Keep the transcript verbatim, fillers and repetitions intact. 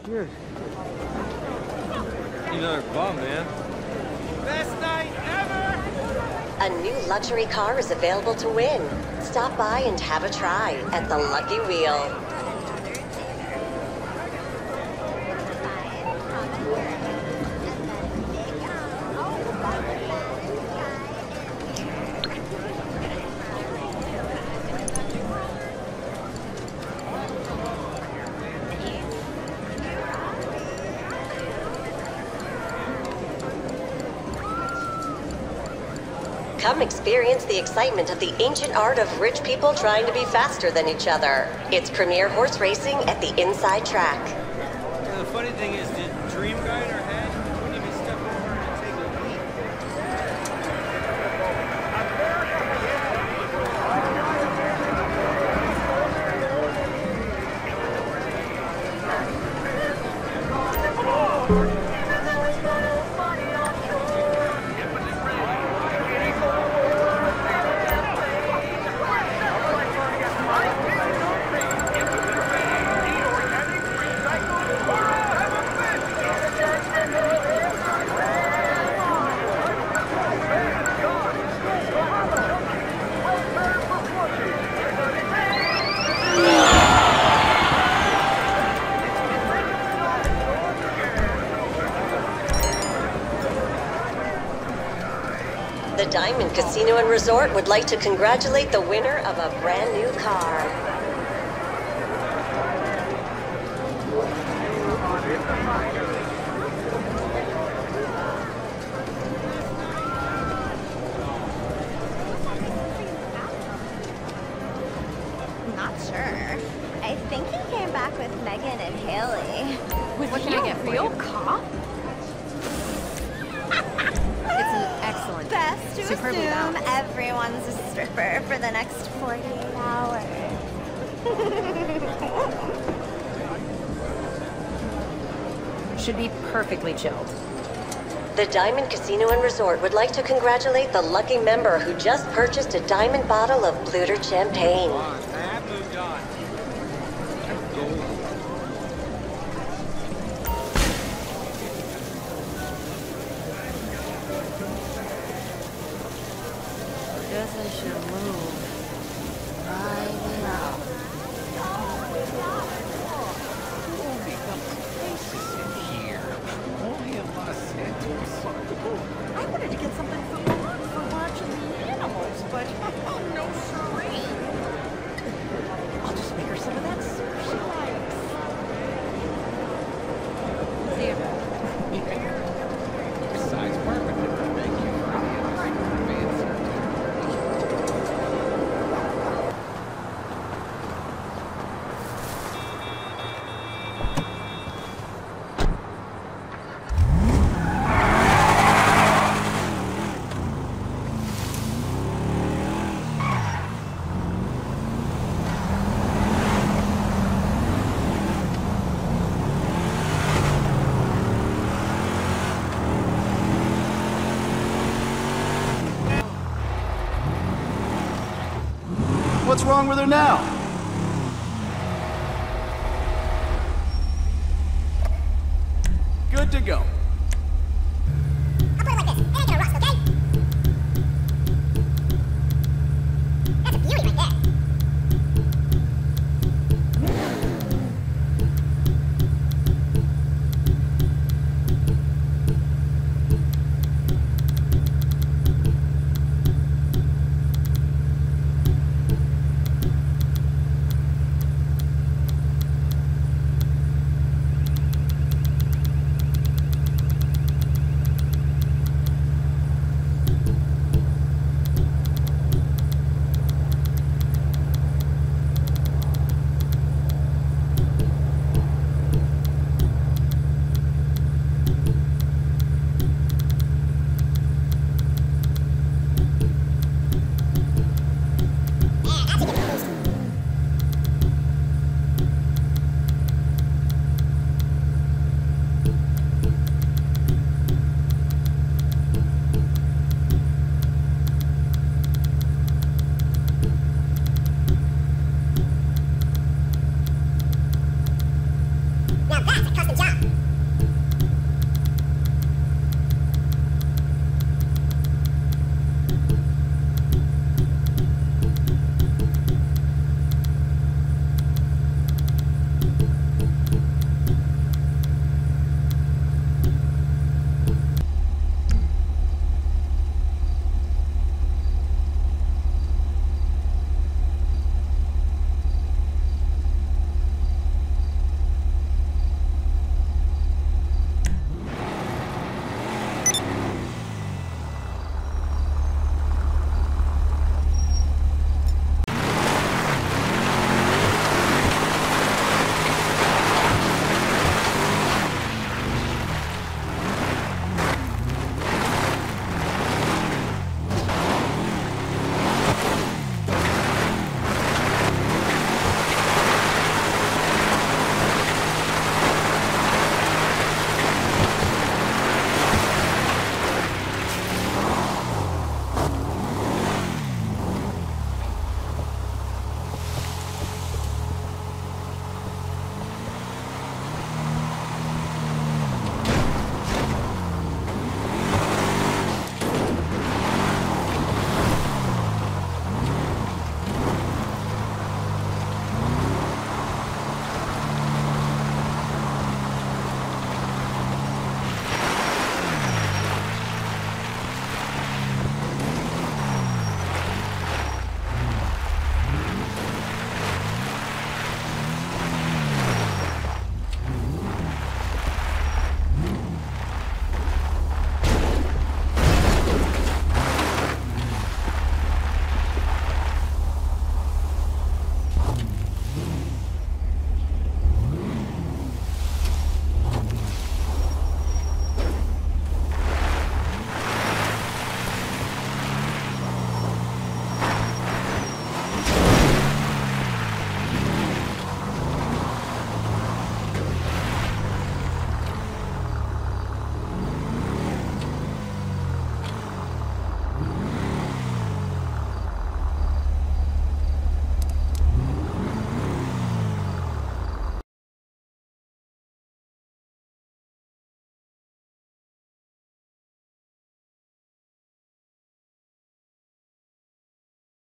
Good. Another bum, man. Best night ever! A new luxury car is available to win. Stop by and have a try at the Lucky Wheel. Come experience the excitement of the ancient art of rich people trying to be faster than each other. It's premier horse racing at the Inside Track. Yeah, the funny thing is, did Dream guy in our head wouldn't even step over and take a lead? The Diamond Casino and Resort would like to congratulate the winner of a brand new car. Not sure. I think he came back with Megan and Haley. With what can I get for you? Cop? It's an excellent. Best to Superbly assume balanced. everyone's a stripper for the next forty-eight hours. Should be perfectly chilled. The Diamond Casino and Resort would like to congratulate the lucky member who just purchased a diamond bottle of Bluter champagne. I have moved on. Gold. Guess I should move. Right now. I wanted to get something for Mom for watching the animals, but oh, no siree. I'll just make her some of that soup she likes. See you. Besides, perfect. Thank you for the advance. What's wrong with her now?